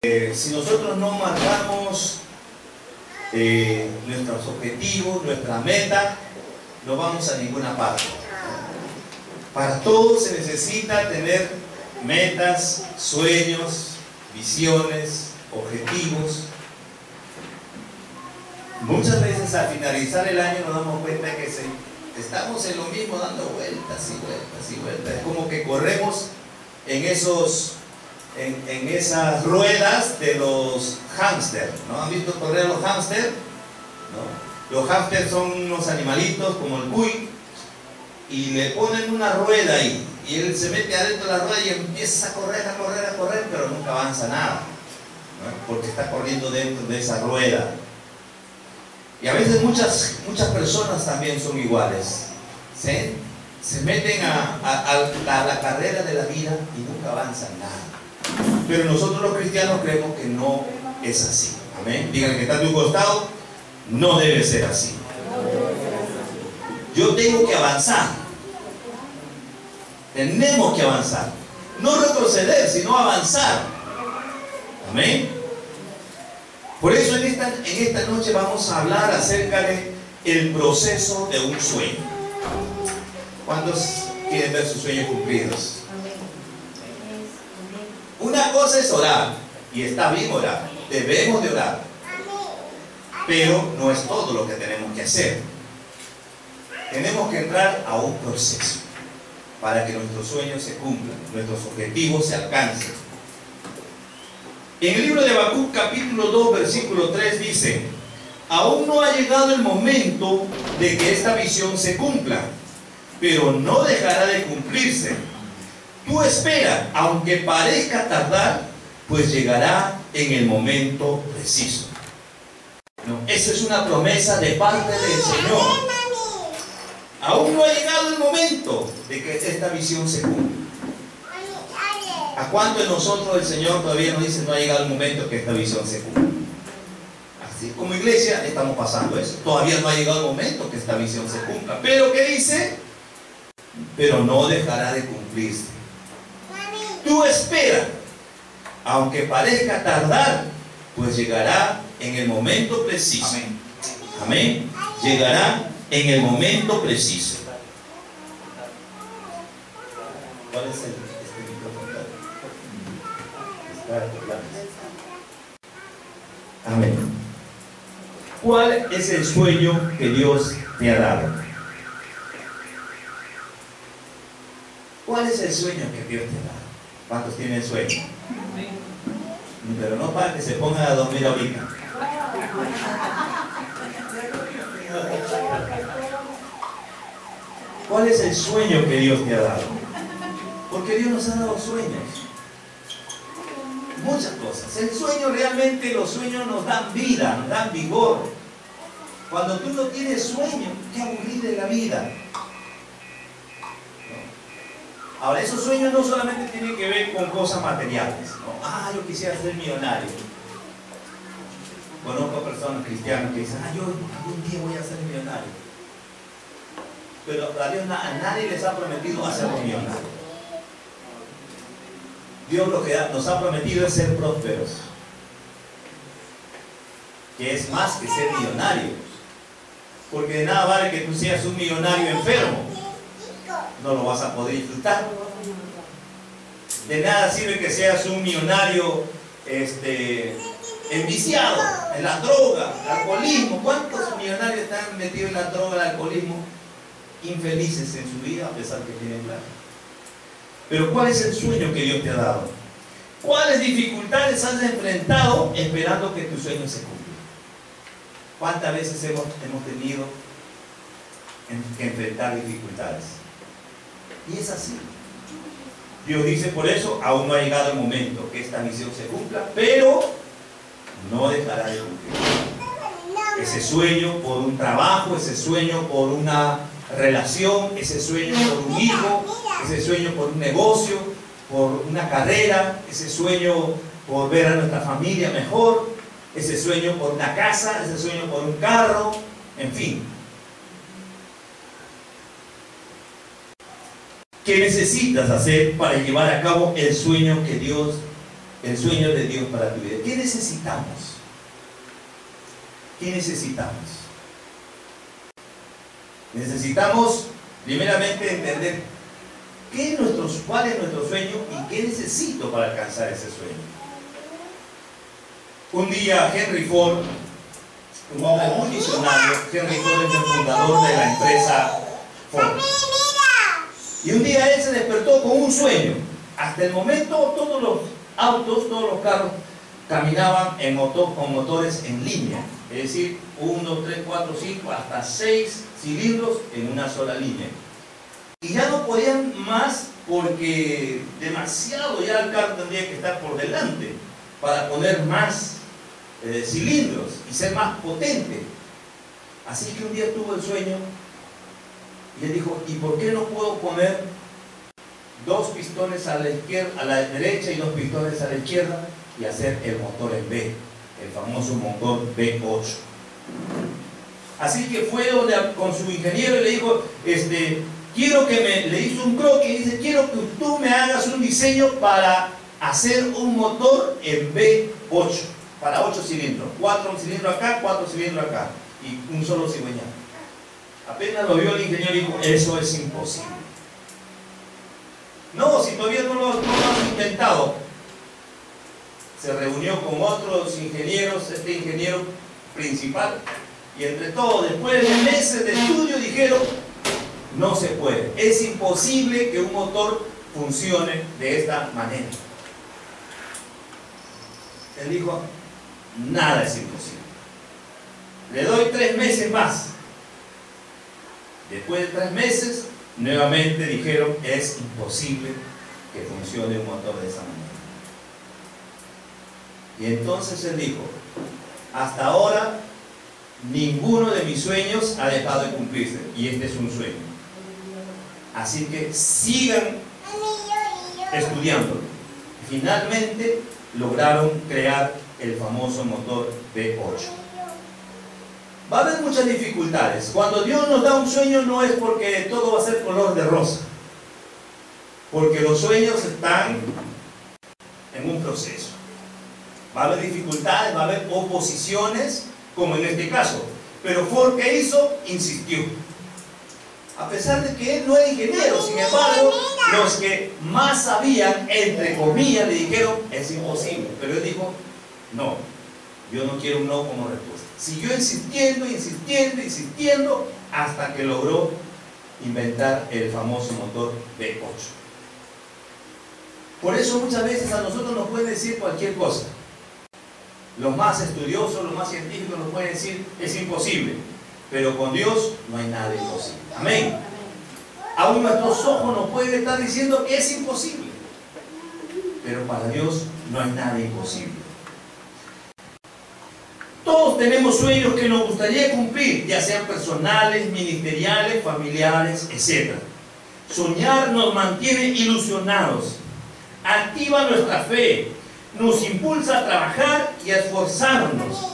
Si nosotros no marcamos nuestros objetivos, nuestra meta, no vamos a ninguna parte. Para todo se necesita tener metas, sueños, visiones, objetivos. Muchas veces al finalizar el año nos damos cuenta que estamos en lo mismo, dando vueltas y vueltas y vueltas. Es como que corremos en esas ruedas de los hámster, ¿no? ¿Han visto correr los hámster? ¿No? Los hámster son unos animalitos como el cuy, y le ponen una rueda ahí, y él se mete adentro de la rueda y empieza a correr, a correr, a correr, pero nunca avanza nada, ¿no? Porque está corriendo dentro de esa rueda. Y a veces muchas personas también son iguales. Se meten a la carrera de la vida y nunca avanzan nada. Pero nosotros los cristianos creemos que no es así. Amén. Digan que está a tu costado, no debe ser así. Yo tengo que avanzar. Tenemos que avanzar. No retroceder, sino avanzar. Amén. Por eso en esta noche vamos a hablar acerca de el proceso de un sueño. ¿Cuántos quieren ver sus sueños cumplidos? Una cosa es orar, y está bien orar, debemos de orar, pero no es todo lo que tenemos que hacer. Tenemos que entrar a un proceso para que nuestros sueños se cumplan, nuestros objetivos se alcancen. En el libro de Habacuc capítulo 2 versículo 3 dice: aún no ha llegado el momento de que esta visión se cumpla, pero no dejará de cumplirse. Tú espera, aunque parezca tardar, pues llegará en el momento preciso. No, esa es una promesa de parte del Señor. Aún no ha llegado el momento de que esta visión se cumpla. ¿A cuánto de nosotros el Señor todavía nos dice no ha llegado el momento que esta visión se cumpla? Así como iglesia estamos pasando eso. Todavía no ha llegado el momento que esta visión se cumpla. Pero ¿qué dice? Pero no dejará de cumplirse. Tú espera, aunque parezca tardar, pues llegará en el momento preciso. Amén. Amén. Llegará en el momento preciso. ¿Cuál es este micrófono? Amén. ¿Cuál es el sueño que Dios te ha dado? ¿Cuál es el sueño que Dios te ha dado? ¿Cuántos tienen sueño? Pero no para que se pongan a dormir ahorita. ¿Cuál es el sueño que Dios te ha dado? Porque Dios nos ha dado sueños. Muchas cosas. El sueño realmente, los sueños nos dan vida, nos dan vigor. Cuando tú no tienes sueño, qué aburrida es la vida. Ahora, esos sueños no solamente tienen que ver con cosas materiales, ¿no? Ah, yo quisiera ser millonario. Conozco personas cristianas que dicen, yo algún día voy a ser millonario. Pero a Dios a nadie les ha prometido hacer millonario. Dios lo que nos ha prometido es ser prósperos, que es más que ser millonario. Porque de nada vale que tú seas un millonario enfermo. No lo vas a poder disfrutar. De nada sirve que seas un millonario enviciado en la droga, el alcoholismo. ¿Cuántos millonarios están metidos en la droga, el alcoholismo? Infelices en su vida a pesar que tienen plata. Pero ¿cuál es el sueño que Dios te ha dado? ¿Cuáles dificultades has enfrentado esperando que tu sueño se cumpla? ¿Cuántas veces hemos tenido que enfrentar dificultades? Y es así. Dios dice por eso, aún no ha llegado el momento que esta misión se cumpla, pero no dejará de cumplir. Ese sueño por un trabajo, ese sueño por una relación, ese sueño por un hijo, ese sueño por un negocio, por una carrera, ese sueño por ver a nuestra familia mejor, ese sueño por una casa, ese sueño por un carro, en fin. ¿Qué necesitas hacer para llevar a cabo el sueño que Dios el sueño de Dios para tu vida. ¿Qué necesitamos? ¿Qué necesitamos? Necesitamos primeramente entender cuál es nuestro sueño y qué necesito para alcanzar ese sueño. Un día Henry Ford, un hombre muy visionario, Henry Ford es el fundador de la empresa Ford. Y un día él se despertó con un sueño. Hasta el momento todos los autos, todos los carros caminaban con motores en línea. Es decir, 1, 3, 4, 5, hasta 6 cilindros en una sola línea. Y ya no podían más porque demasiado ya el carro tendría que estar por delante para poner más cilindros y ser más potente. Así que un día tuvo el sueño y él dijo, ¿y por qué no puedo poner 2 pistones a la izquierda, a la derecha y 2 pistones a la izquierda y hacer el motor en B, el famoso motor V8? Así que fue con su ingeniero y le dijo, quiero que le hizo un croquis y dice, quiero que tú me hagas un diseño para hacer un motor en V8, para 8 cilindros, 4 cilindros acá, 4 cilindros acá, y un solo cigüeñal. Apenas lo vio el ingeniero y dijo, eso es imposible. No, si todavía no lo has intentado. Se reunió con otros ingenieros, este ingeniero principal, y entre todos, después de meses de estudio, dijeron, no se puede, es imposible que un motor funcione de esta manera. Él dijo, nada es imposible. Le doy 3 meses más. Después de 3 meses, nuevamente dijeron, es imposible que funcione un motor de esa manera. Y entonces él dijo, hasta ahora ninguno de mis sueños ha dejado de cumplirse, y este es un sueño. Así que sigan estudiándolo. Finalmente lograron crear el famoso motor V8. Va a haber muchas dificultades. Cuando Dios nos da un sueño no es porque todo va a ser color de rosa, porque los sueños están en un proceso. Va a haber dificultades, va a haber oposiciones, como en este caso. Pero Ford, ¿qué hizo? Insistió. A pesar de que él no era ingeniero, sin embargo, los que más sabían, entre comillas, le dijeron, es imposible. Pero él dijo, no, yo no quiero un no como respuesta. Siguió insistiendo, insistiendo, insistiendo, hasta que logró inventar el famoso motor V8. Por eso muchas veces a nosotros nos pueden decir cualquier cosa. Los más estudiosos, los más científicos nos pueden decir, es imposible. Pero con Dios no hay nada imposible. Amén. Aún nuestros ojos nos pueden estar diciendo que es imposible. Pero para Dios no hay nada imposible. Todos tenemos sueños que nos gustaría cumplir, ya sean personales, ministeriales, familiares, etc. Soñar nos mantiene ilusionados, activa nuestra fe, nos impulsa a trabajar y a esforzarnos.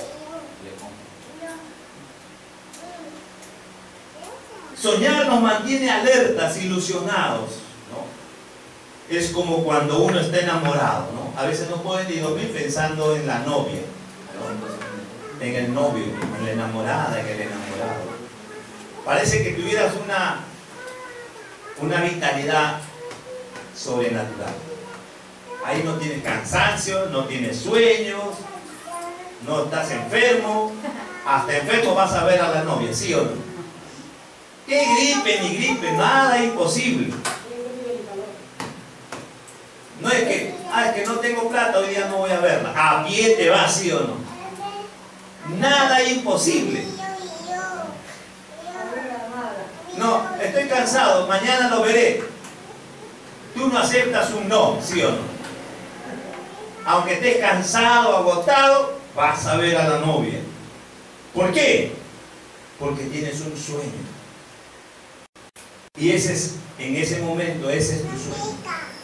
Soñar nos mantiene alertas, ilusionados, ¿no? Es como cuando uno está enamorado, ¿no? A veces no puede ni dormir pensando en la novia, ¿no? En el novio, en la enamorada, en el enamorado. Parece que tuvieras una vitalidad sobrenatural. Ahí no tienes cansancio, no tienes sueños, no estás enfermo. Hasta enfermo vas a ver a la novia, ¿sí o no? ¿Qué gripe ni gripe? Nada imposible. No es que, es que no tengo plata, hoy día no voy a verla. A pie te vas, ¿sí o no? Nada imposible. No, estoy cansado, mañana lo veré. Tú no aceptas un no, ¿sí o no? Aunque estés cansado, agotado, vas a ver a la novia. ¿Por qué? Porque tienes un sueño. Y ese es, en ese momento, ese es tu sueño.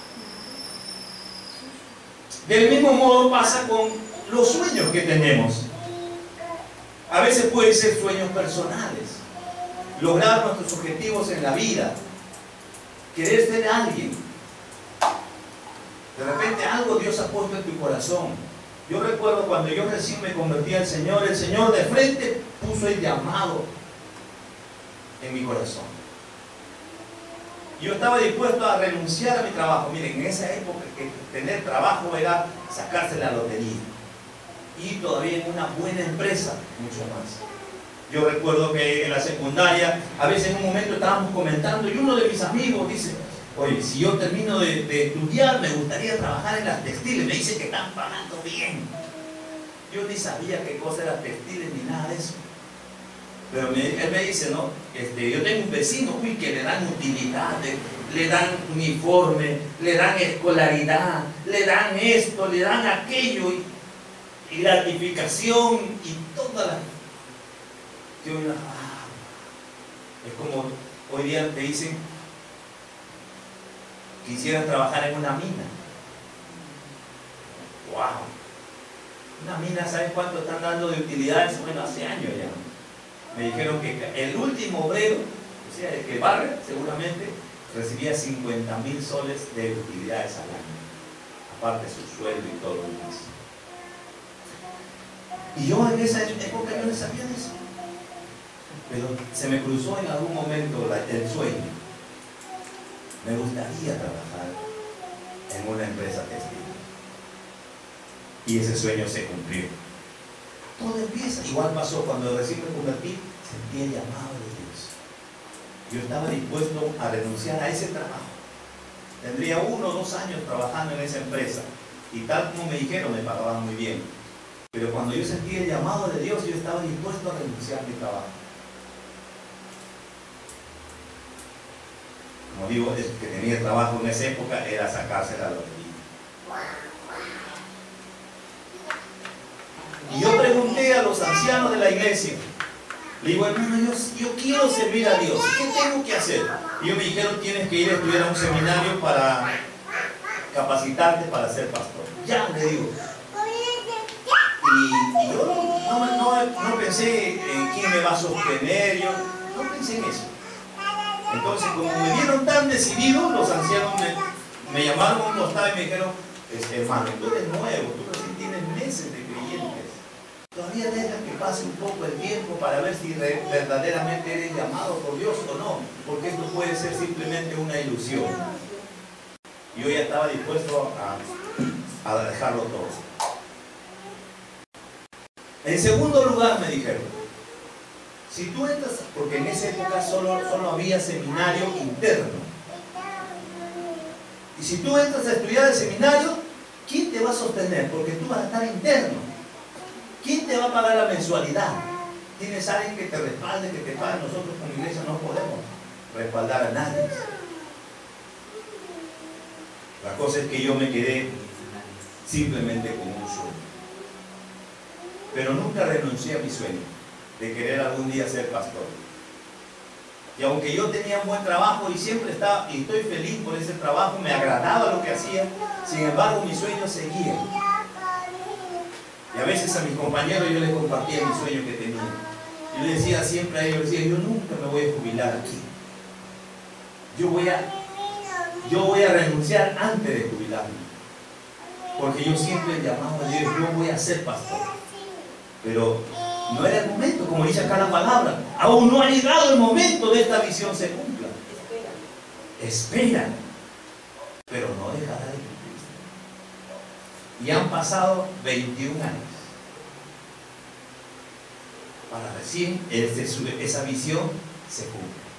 Del mismo modo pasa con los sueños que tenemos. A veces pueden ser sueños personales. Lograr nuestros objetivos en la vida. Querer ser alguien. De repente algo Dios ha puesto en tu corazón. Yo recuerdo cuando yo recién me convertí al Señor, el Señor de frente puso el llamado en mi corazón. Yo estaba dispuesto a renunciar a mi trabajo. Miren, en esa época que tener trabajo era sacarse la lotería. Y todavía en una buena empresa, mucho más. Yo recuerdo que en la secundaria, a veces en un momento estábamos comentando y uno de mis amigos dice: oye, si yo termino de estudiar, me gustaría trabajar en las textiles. Me dice que están pagando bien. Yo ni sabía qué cosa eran textiles ni nada de eso. Pero él me dice, no, yo tengo un vecino, uy, que le dan utilidades, le dan uniforme, le dan escolaridad, le dan esto, le dan aquello, y gratificación, y toda la... Es como hoy día te dicen, quisieran trabajar en una mina. ¡Wow! Una mina, ¿sabes cuánto están dando de utilidades? Bueno, hace años ya. Me dijeron que el último obrero, o sea, el que barre, seguramente, recibía 50.000 soles de utilidades al año. Aparte de su sueldo y todo lo demás. Y yo en esa época yo no sabía de eso. Pero se me cruzó en algún momento el sueño. Me gustaría trabajar en una empresa textil. Y ese sueño se cumplió. Todo empieza. Igual pasó cuando recién me convertí, sentí el llamado de Dios. Yo estaba dispuesto a renunciar a ese trabajo. Tendría 1 o 2 años trabajando en esa empresa. Y tal como me dijeron, me pagaban muy bien. Pero cuando yo sentí el llamado de Dios, yo estaba dispuesto a renunciar a mi trabajo. Como digo, el que tenía trabajo en esa época era sacarse la lotería. Y yo pregunté a los ancianos de la iglesia, le digo, hermano, yo quiero servir a Dios, ¿qué tengo que hacer? Y ellos me dijeron, tienes que ir a estudiar a un seminario para capacitarte para ser pastor. Ya, le digo. Y yo no pensé en quién me va a sostener, yo no pensé en eso. Entonces, como me vieron tan decidido, los ancianos me llamaron a un costado y me dijeron, hermano, tú eres nuevo, tú recién tienes meses de creyentes. Todavía deja que pase un poco el tiempo para ver si verdaderamente eres llamado por Dios o no, porque esto puede ser simplemente una ilusión. Y yo ya estaba dispuesto a dejarlo todo. En segundo lugar me dijeron, si tú entras, porque en esa época solo había seminario interno, y si tú entras a estudiar el seminario, ¿quién te va a sostener? Porque tú vas a estar interno. ¿Quién te va a pagar la mensualidad? ¿Tienes alguien que te respalde, que te pague? Nosotros como iglesia no podemos respaldar a nadie. La cosa es que yo me quedé simplemente con un sueño. Pero nunca renuncié a mi sueño de querer algún día ser pastor. Y aunque yo tenía un buen trabajo y siempre estaba, y estoy feliz por ese trabajo, me agradaba lo que hacía, sin embargo mis sueños seguían. Y a veces a mis compañeros yo les compartía mi sueño que tenía. Yo les decía siempre a ellos, yo nunca me voy a jubilar aquí. Yo voy a renunciar antes de jubilarme. Porque yo siempre he llamado a Dios, yo voy a ser pastor. Pero no era el momento, como dice acá la palabra. Aún no ha llegado el momento de esta visión se cumpla. Espera. Pero no dejará de cumplir. Y han pasado 21 años para recién esa visión se cumple.